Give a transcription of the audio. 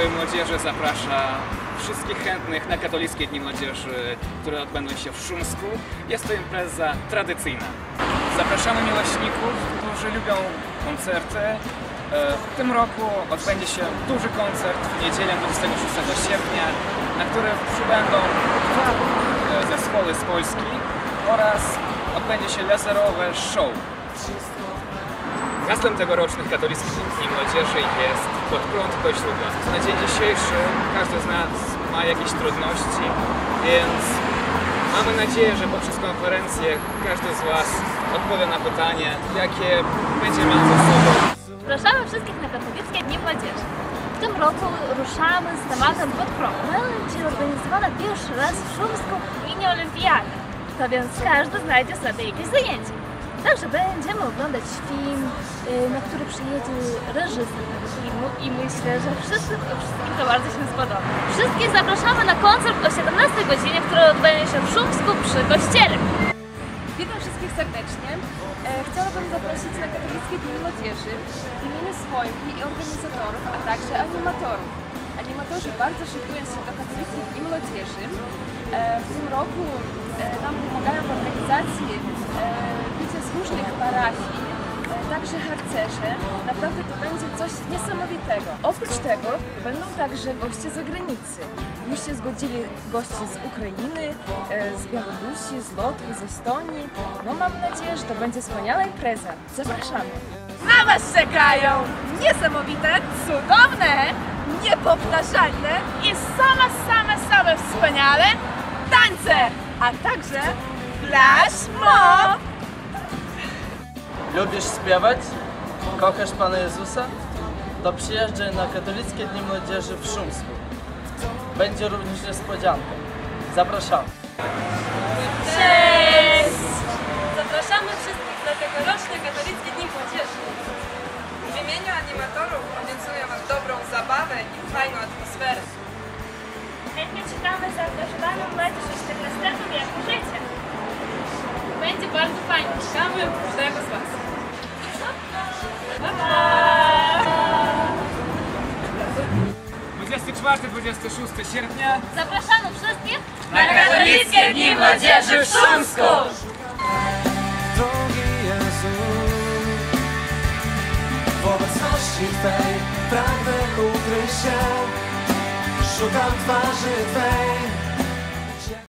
Kultury i Młodzieży zaprasza wszystkich chętnych na Katolickie Dni Młodzieży, które odbędą się w Szumsku. Jest to impreza tradycyjna. Zapraszamy miłośników, którzy lubią koncerty. W tym roku odbędzie się duży koncert w niedzielę 26 sierpnia, na którym przybędą dwa zespoły z Polski oraz odbędzie się laserowe show. Haslem tegorocznych Katolickich Dni Młodzieży jest Pod prąd do źródła. Na dzień dzisiejszy każdy z nas ma jakieś trudności, więc mamy nadzieję, że poprzez konferencję każdy z Was odpowie na pytanie, jakie będzie miał ze sobą. Zapraszamy wszystkich na Katolickie Dni Młodzieży. W tym roku ruszamy z tematem Pod prąd, czyli organizowana pierwszy raz w Szumsku mini olimpiada. To więc każdy znajdzie sobie jakieś zajęcie. Także będziemy oglądać film, na który przyjedzie reżyser tego filmu i myślę, że wszystkim to bardzo się spodoba. Wszystkich zapraszamy na koncert o 17 godzinie, który odbędzie się w Szumsku przy kościele. Witam wszystkich serdecznie. Chciałabym zaprosić na Katolickie Dni Młodzieży w imieniu swoim i organizatorów, a także animatorów. Animatorzy bardzo szykują się do Katolickich Dni Młodzieży. W tym roku nam pomagają w organizacji ludzie z różnych parafii, także harcerze. Naprawdę to będzie coś niesamowitego. Oprócz tego będą także goście z zagranicy. Już się zgodzili goście z Ukrainy, z Białorusi, z Łotwy, z Estonii. No mam nadzieję, że to będzie wspaniała impreza. Zapraszamy! Na Was czekają niesamowite, cudowne, niepowtarzalne i same wspaniale tańce, a także flash mob! Lubisz śpiewać? Kochasz Pana Jezusa? To przyjeżdżaj na Katolickie Dni Młodzieży w Szumsku. Będzie również niespodzianka. Zapraszamy. Cześć! Zapraszamy wszystkich na tegoroczne Katolickie Dni Młodzieży. W imieniu animatorów obiecuję Wam dobrą zabawę i fajną atmosferę. Chętnie czekamy zaangażowaną młodzież o 14 wieku życia. Będzie bardzo fajnie. Czekamy każdego z Was. 24-26 sierpnia Zapraszamy wszystkich Na Katolickie Dni Młodzieży w Szumsku! Drogi Jezu, w obecności Twej pragnę ukryć się. Szukam twarzy Twej.